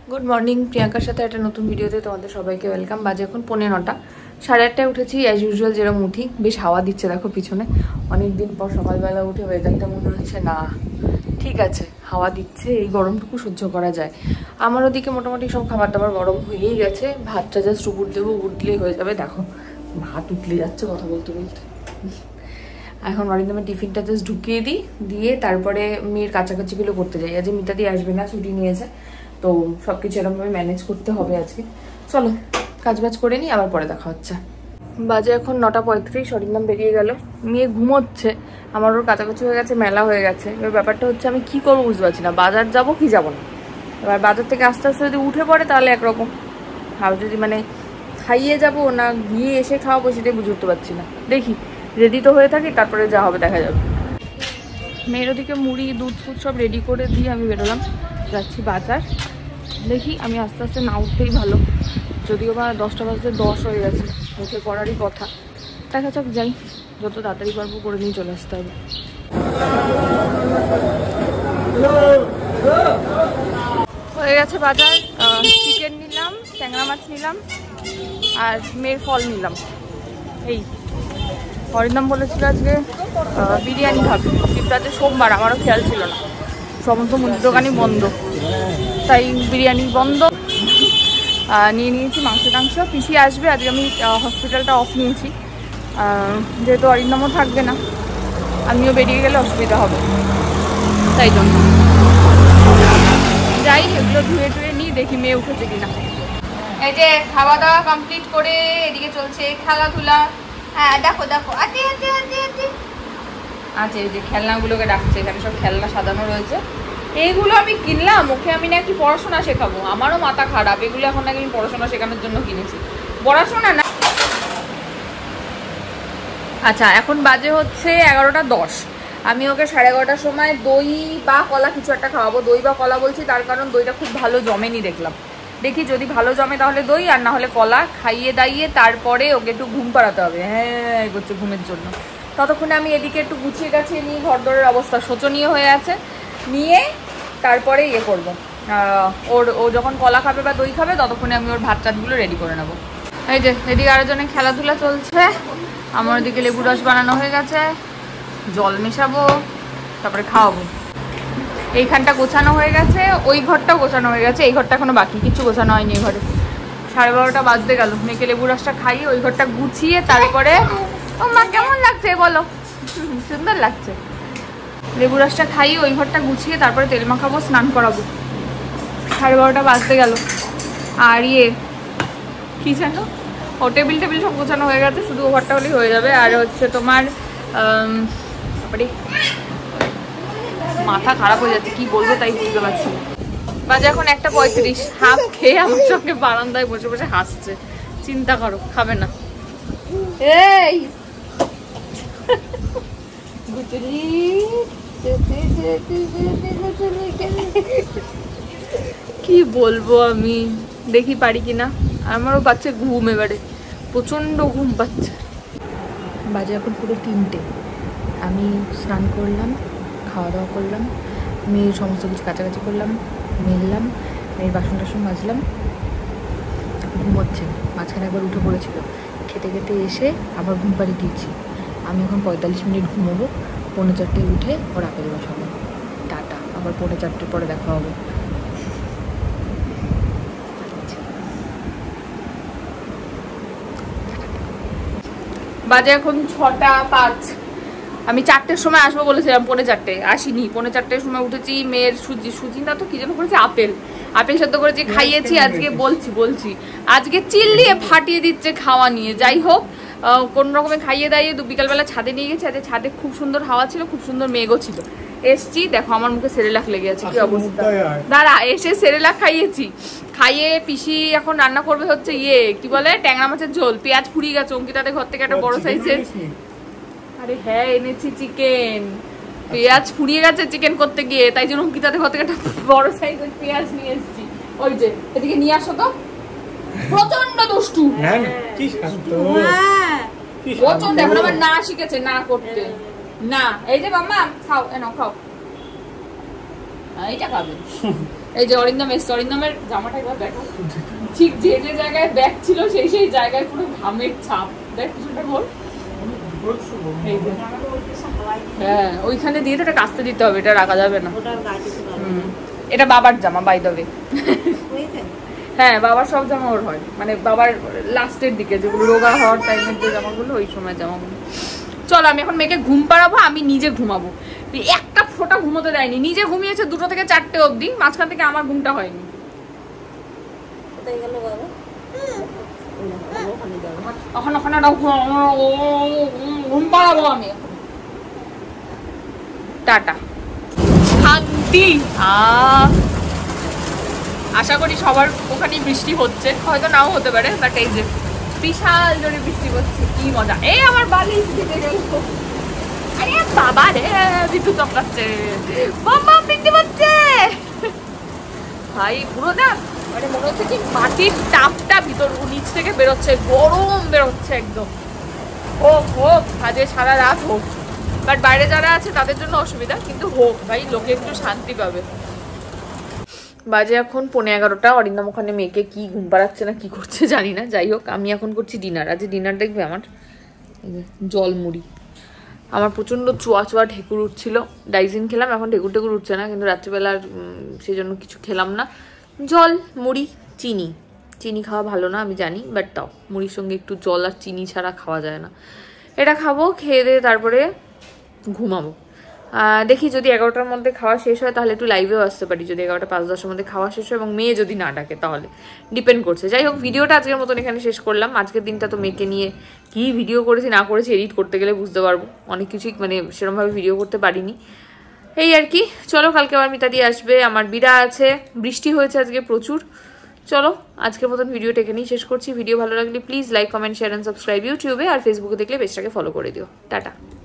Good morning, প্রিয়াঙ্কার সাথে একটা নতুন ভিডিওতে তোমাদের সবাইকে ওয়েলকাম। বাজে এখন 9:15, 8:30 উঠেছি অ্যাজ ইউজুয়াল যেরকম উঠি। বেশ হাওয়া দিচ্ছে দেখো পিছনে, অনেকদিন পর সকালবেলা উঠে ওয়েদারটা মনে হচ্ছে না ঠিক আছে, হাওয়া দিচ্ছে, এই গরমটুকু সহ্য করা যায়। আমার ওদিকে মোটামুটি সব খাবার দাবার গরম হয়েই গেছে, ভাতটা জাস্ট উপর দেবো, উঠলেই হয়ে যাবে। দেখো ভাত উঠলে যাচ্ছে কথা বলতে বলতে। এখন বাড়িতে আমি টিফিনটা জাস্ট ঢুকিয়ে দিই, দিয়ে তারপরে মেয়ের কাছাকাছিগুলো করতে যাই। আজ মিতাদি আসবে না, ছুটি নিয়েছে, তো সবকিছু এরকমভাবে ম্যানেজ করতে হবে আজকে। চলো কাজবাজ করে নিই, আবার পরে দেখা হচ্ছে। বাজে এখন 9:35, অরিন্দম বেরিয়ে গেল, মেয়ে ঘুমোচ্ছে, আমার ওর কাছাকাছি হয়ে গেছে, মেলা হয়ে গেছে। এবার ব্যাপারটা হচ্ছে আমি কি করবো বুঝতে পারছি না, বাজার যাবো কি যাবো না। এবার বাজার থেকে আস্তে আস্তে যদি উঠে পড়ে তাহলে একরকম, আর যদি মানে খাইয়ে যাবো না গিয়ে এসে খাওয়াবো সেটাই বুঝে উঠতে পারছি না। দেখি রেডি তো হয়ে থাকি, তারপরে যা হবে দেখা যাবে। মেয়ের ওদিকে মুড়ি দুধ ফুধ সব রেডি করে দিয়ে আমি বেরোলাম, যাচ্ছি বাজার। দেখি আমি আস্তে আস্তে না উঠতেই ভালো, যদিও বা 10টা বাজতে 10 হয়ে গেছে, উঠে পড়ারই কথা। দেখা যাক, যাই, যত তাড়াতাড়ি পারবো করে নিয়ে চলে আসতে হবে। হয়ে গেছে বাজার, চিকেন নিলাম, ট্যাংরা মাছ নিলাম, আর মেয়ের ফল নিলাম। এই অরিন্দম বলেছিল আজকে বিরিয়ানি খাবে, কিন্তু আজকে সোমবার, আমারও খেয়াল ছিল না, সমস্ত মুদির দোকানই বন্ধ, তাই বিরিয়ানি বন্ধ। নিয়ে নিয়েছি মাংস টাংস, পিসি আসবে আজকে, আমি হসপিটালটা অফ নিয়েছি, যেহেতু অরিন্দমও থাকবে না, আমিও বেরিয়ে গেলে অসুবিধা হবে, তাই জন্য যাই, এগুলো ধুয়ে টুয়ে নিই, দেখি মেয়ে উঠেছে কিনা। এই যে খাওয়া দাওয়া কমপ্লিট করে এদিকে চলছে খেলাধুলা। হ্যাঁ দেখো দেখো, আতে আতে আতে আতে আচ্ছা, এই যে খেলনাগুলোকে ডাকছে, এখানে সব খেলনা সাজানো রয়েছে। এইগুলো আমি কিনলাম, ওকে আমি নাকি পড়াশোনা শেখাবো, আমারও মাথা খারাপ, এগুলো এখন নাকি আমি পড়াশোনা শেখানোর জন্য কিনেছি, পড়াশোনা না। আচ্ছা এখন বাজে হচ্ছে 11:10, আমি ওকে 11:30টার সময় দই বা কলা কিছু একটা খাওয়াবো। দই বা কলা বলছি তার কারণ দইটা খুব ভালো জমেনি দেখলাম, দেখি যদি ভালো জমে তাহলে দই, আর না হলে কলা খাইয়ে দাইয়ে তারপরে ওকে একটু ঘুম পাড়াতে হবে। হ্যাঁ এগোচ্ছে ঘুমের জন্য। ততক্ষণে আমি এদিকে একটু গুছিয়ে গাছিয়ে নিয়ে, ঘর দরের অবস্থা শোচনীয় হয়ে আছে, নিয়ে তারপরে ইয়ে করবো, ও যখন কলা খাবে বা দই খাবে ততক্ষণে আমি ওর ভাত টাতগুলো রেডি করে নেবো। এই যে এদিকে আরেকজনের খেলাধুলা চলছে, আমার ওদিকে লেবু রস বানানো হয়ে গেছে, জল মেশাবো, তারপরে খাওয়াবো। এইখানটা গোছানো হয়ে গেছে, ওই ঘরটাও গোছানো হয়ে গেছে, এই ঘরটা এখনো বাকি, কিছু গোছানো হয়নি। এই ঘরে 12:30 বাজতে গেল, মেয়েকে লেবু রসটা খাইয়ে ওই ঘরটা গুছিয়ে তারপরে, ও মা কেমন লাগছে বলো, সুন্দর লাগছে। লেবু রসটা খাইয়ে ওই ঘরটা গুছিয়ে তারপরে তেল মাখাবো, স্নান করাবো। 12:30 বাজতে গেল। আর ইয়ে কি জানো, ও টেবিল টেবিল সব গোছানো হয়ে গেছে, শুধু ও ঘরটা হলেই হয়ে যাবে। আর হচ্ছে তোমার মাথা খারাপ হয়ে যাচ্ছে, কি বলবো তাই বুঝতে পারছি না। বাজে এখন 1:35, হাফ খেয়ে আমার সঙ্গে বারান্দায় বসে বসে হাসছে, চিন্তা করো, খাবে না। এই কি বলবো আমি, দেখি পারি কিনা। আমারও পাচ্ছে ঘুম, এবারে প্রচন্ড ঘুম পাচ্ছে। বাজে এখন পুরো 3টে, আমি স্নান করলাম, খাওয়া দাওয়া করলাম, মেয়ের সমস্ত কিছু কাছাকাছি করলাম, মেললাম, মেয়ের বাসন টাসন মাজলাম, ঘুমোচ্ছে। মাঝখানে একবার উঠে পড়েছিল, খেতে খেতে এসে আবার ঘুম পাড়িয়ে দিয়েছি। আমি এখন 45 মিনিট ঘুমোবো, 3:45 উঠে ওর আপেল বসাবো। টাটা, আবার 4:45 পরে দেখা হবে। বাজে এখন 6:05, আমি 4টের সময় আসবো বলেছিলাম, 4:45 আসিনি। 4:45 সময় উঠেছি, মেয়ের সুজি না তো কি যেন করেছি, আপেল সেদ্ধ করেছি, খাইয়েছি। আজকে বলছি আজকে চিল দিয়ে ফাটিয়ে দিচ্ছে খাওয়া নিয়ে। যাই হোক, কোন রকমে খাইয়ে দাইয়ে বিকালবেলা ছাদে নিয়ে গেছে। আজকে ছাদে খুব সুন্দর হাওয়া ছিল, খুব সুন্দর মেঘও ছিল। এসছি, দেখো আমার মুখে সেরেলাক লেগে আছে, কি অবস্থা। দাঁড়া, এসে সেরেলাক খাইয়েছি, খাইয়ে পিসি এখন রান্না করবে হচ্ছে ইয়ে কি বলে, ট্যাংরা মাছের ঝোল। পেঁয়াজ ফুরিয়ে গেছে, অঙ্কিতাদের ঘর থেকে একটা বড় সাইজের, আরে হ্যাঁ এনেছি চিকেন, পেঁয়াজ ফুরিয়ে গেছে চিকেন করতে গিয়ে, তাই জন্য অঙ্কিতাদের ঘর থেকে একটা বড় সাইজের পেঁয়াজ নিয়ে এসেছি। ওই যে এদিকে নিয়ে আসো তো, প্রচন্ড দুষ্টু, প্রচন্ড, এখন আবার না শিখেছে না করতে না। এই যে মাম্মা খাও, এনো খাও, এইটা খাবে, এই যে অরিন্দম এসছে, অরিন্দমের জামাটা একবার দেখো, ঠিক যে যে জায়গায় ব্যাগ ছিল সেই সেই জায়গায় পুরো ঘামের ছাপ। দেখ কিছুটা ঘোর। হ্যাঁ ওইখানে দিয়ে তো এটা কাচতে দিতে হবে, এটা রাখা যাবে না। এটা বাবার জামা বাই দ্য ওয়ে। হ্যাঁ বাবার সব জামা ওর হয়, মানে বাবার লাস্টের দিকে যেগুলো রোগা হওয়ার টাইমের যে জামাগুলো ওই সময় জামাগুলো। চলো আমি এখন মেয়েকে ঘুম পাড়াবো, আমি নিজে ঘুমাবো। একটা ফোঁটা ঘুমোতে দেয়নি, নিজে ঘুমিয়েছে 2টো থেকে 4টে অবধি, মাঝখান থেকে আমার ঘুমটা হয়নি। এখন ওখানে ঘুম পাড়াবো আমি। টাটা শান্তি। আশা করি সবার ওখানেই বৃষ্টি হচ্ছে, হয়তো নাও হতে পারে, বাট এই যে বিশাল জোরে বৃষ্টি হচ্ছে, কি মজা। এই আমার বালিশ ভিজে গেল। আরে বাবা রে বিদ্যুৎ চমকাচ্ছে, বাবা বৃষ্টি হচ্ছে ভাই। পুরো না মানে মনে হচ্ছে কি মাটির তাপটা ভিতর নিচ থেকে বেরোচ্ছে, গরম বেরোচ্ছে একদম। হোক হোক আজকে সারা রাত হোক, বাট বাইরে যারা আছে তাদের জন্য অসুবিধা, কিন্তু হোক ভাই, লোকে একটু শান্তি পাবে। বাজে এখন 11:15। অরিন্দম ওখানে মেয়েকে কি ঘুম পাড়াচ্ছে না কি করছে জানি না। যাই হোক আমি এখন করছি ডিনার। আজ ডিনার দেখবে আমার জল মুড়ি। আমার প্রচণ্ড চুয়া চুয়া ঢেকুর উঠছিল, ডাইজিন খেলাম, এখন ঢেকুর টেকুর উঠছে না, কিন্তু রাত্রিবেলা সেই জন্য কিছু খেলাম না। জল মুড়ি চিনি, চিনি খাওয়া ভালো না আমি জানি, বাট তাও মুড়ির সঙ্গে একটু জল আর চিনি ছাড়া খাওয়া যায় না। এটা খাবো, খেয়ে দিয়ে তারপরে ঘুমাবো। দেখি যদি 11টার মধ্যে খাওয়া শেষ হয় তাহলে একটু লাইভেও আসতে পারি, যদি 11টা 5-10 মধ্যে খাওয়া শেষ হয় এবং মেয়ে যদি না ডাকে তাহলে ডিপেন্ড করছে। যাই হোক ভিডিওটা আজকের মতন এখানে শেষ করলাম। আজকের দিনটা তো মেয়েকে নিয়ে কি ভিডিও করেছি না করেছি এডিট করতে গেলে বুঝতে পারবো, অনেক কিছুই মানে সেরকমভাবে ভিডিও করতে পারিনি, এই আর কি। চলো কালকে আবার মিতাদি আসবে, আমার বিড়া আছে, বৃষ্টি হয়েছে আজকে প্রচুর। চলো আজকের মতন ভিডিওটা এখানেই শেষ করছি। ভিডিও ভালো লাগলে please like comment share and subscribe ইউটিউবে, আর ফেসবুকে দেখলে পেজটাকে ফলো করে দিও। টাটা।